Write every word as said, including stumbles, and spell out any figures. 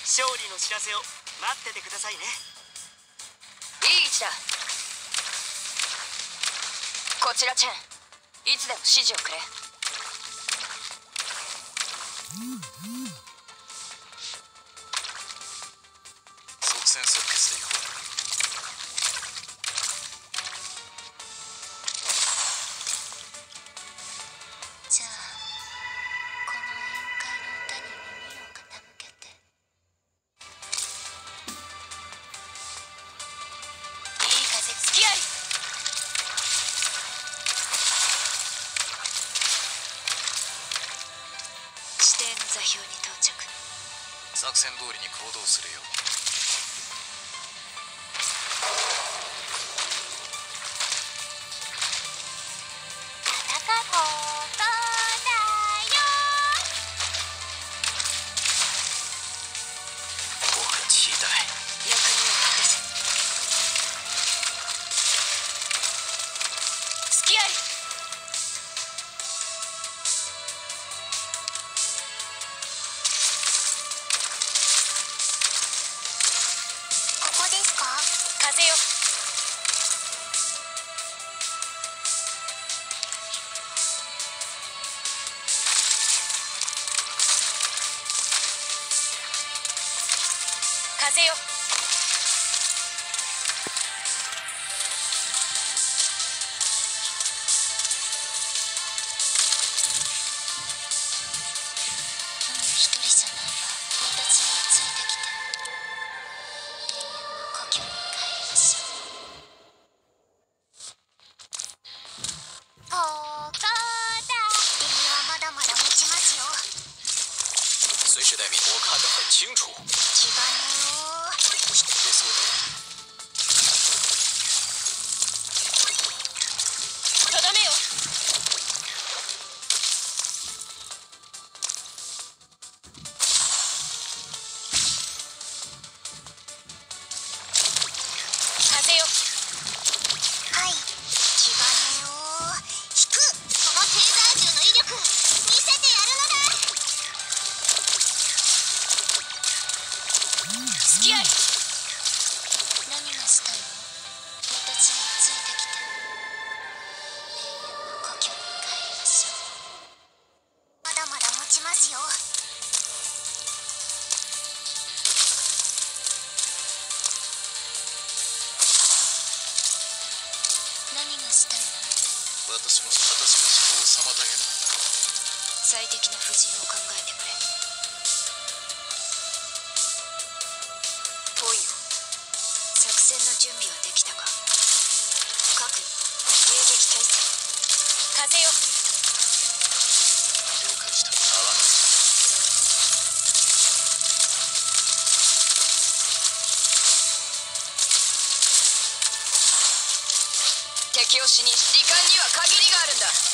勝利の知らせを待っててくださいね。 いい位置だ。こちらチェン、いつでも指示をくれ。 即戦即決でいこう。 じゃあこの宴会の歌に耳を傾けて。 いい風つきあり。指定の座標に到着。 作戦通りに行動するよ。 戦うことだよ。 我很期待。 役目を果たせ。隙あり。 ここですか？ 風よ。風よ。 一人じゃないわ。俺たちについてきて。永遠の故郷に帰りましょう。ここだ。君はまだまだ持ちますよ。 随时待命，我看得很清楚。 黄金を。 别搜索。 とどめよ。風よ。 はい。黄金を引く。このテーザー銃の威力見せてやるのだ。 隙あり。 何がしたいの？俺たちについてきて。永遠の故郷に帰りましょう。まだまだ持ちますよ。何がしたいの？ 私の私の思考を妨げる。 最適な布陣を考えてくれ。ポイよ。作戦の準備はできたか。各迎撃態勢。風よ。 了解した。あらない。 敵を死に時間には限りがあるんだ。